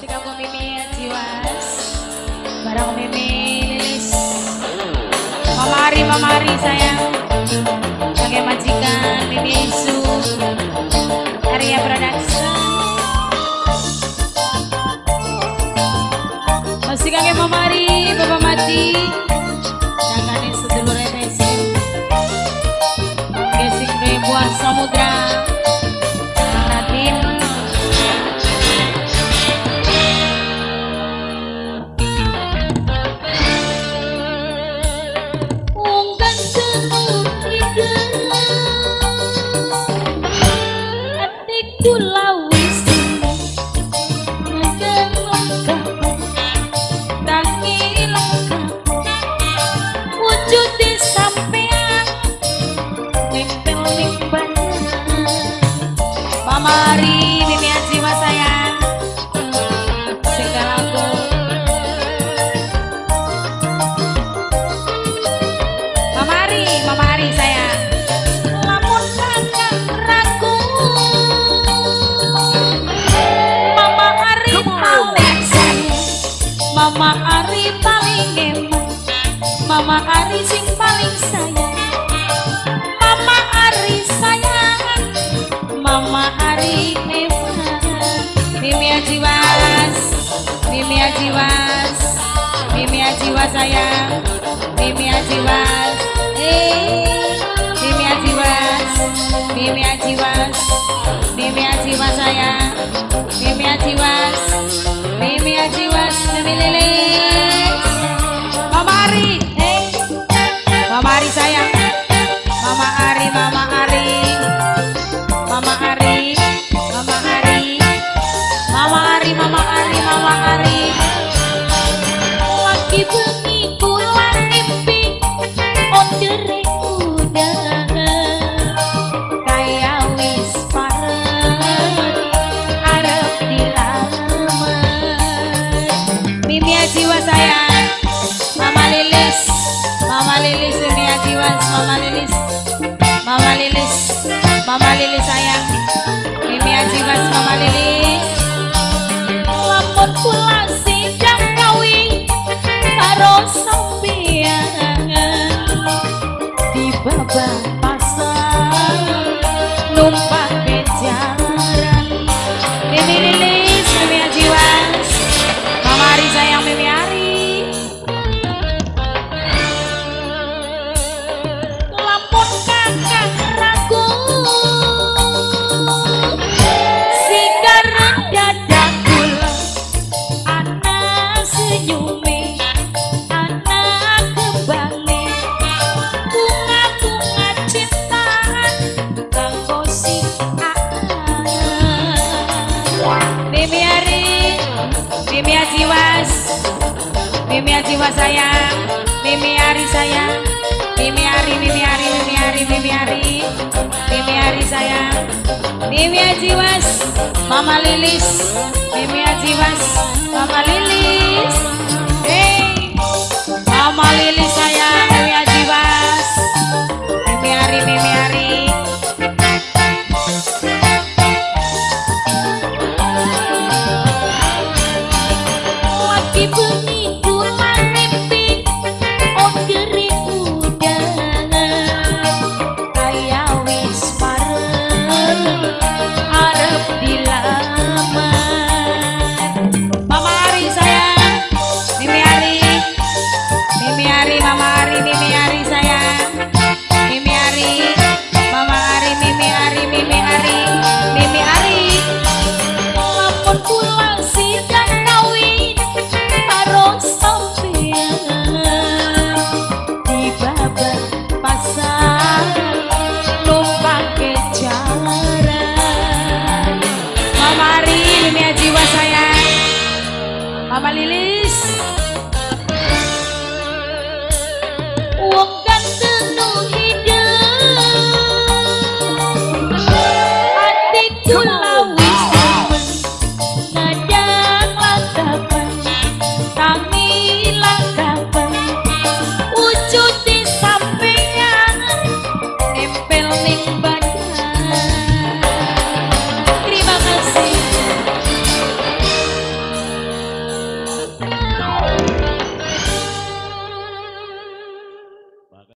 Masih kamu Mimi Jiwas, bareng Mimi Lilis, Mama Ari sayang, sebagai majikan Mimi Isu, Arya Production. Masih kakek Mama Ari, Bapak Mati, jangan sedulur remesin, gesing ribuan samudra. Mari Mimi Jiwa sayang, segalaku. Mama Ari sayang, lamun kakak ragu, Mama Ari paling sayang, Mama Ari paling eman, Mama Ari sing paling sayang, Mama Ari sayang, Mama Ari Mimi Jiwas, Mimi Jiwas, Mimi Jiwas sayang, Mimi Jiwas, Mimi Jiwas, Mimi Jiwas, Mimi Jiwas sayang, Mimi Jiwas, Mimi Jiwas, Mimi Lilis, Mama Ari, Mama Ari sayang, Mama Ari, Mama Ari. Mama Ari, Mama Ari, Mama Ari, Mama Ari, Mama Ari. Lagi bengi kula mimpi ondere undangan, kaya wis pareng arep dilamar. Mimi Jiwa sayang, Mama Lilis, Mama Lilis, Mimi Jiwa, Mama Lilis, Mama Lilis. Mama Lilis sayang, Mimi Jiwas, Mama Lilis. Lamun kula sidang kawin karo sampeyan di babak pasar numpak bejaran. Mimi Lilis, Mimi Jiwas, Mama Ari sayang, Mimi Ari. Lamun kakak ragu, Mimi Jiwas, Mimi Jiwas sayang, Mimi Ari sayang, Mimi Ari, Mimi Ari, Mimi Ari, Mimi Ari, Mimi Ari sayang, Mimi Jiwas, Mama Lilis, Mimi Jiwas, Mama Lilis, Mama Lilis sayang, Mimi Jiwas, Mimi Ari, Mimi Ari. Mama Lilis.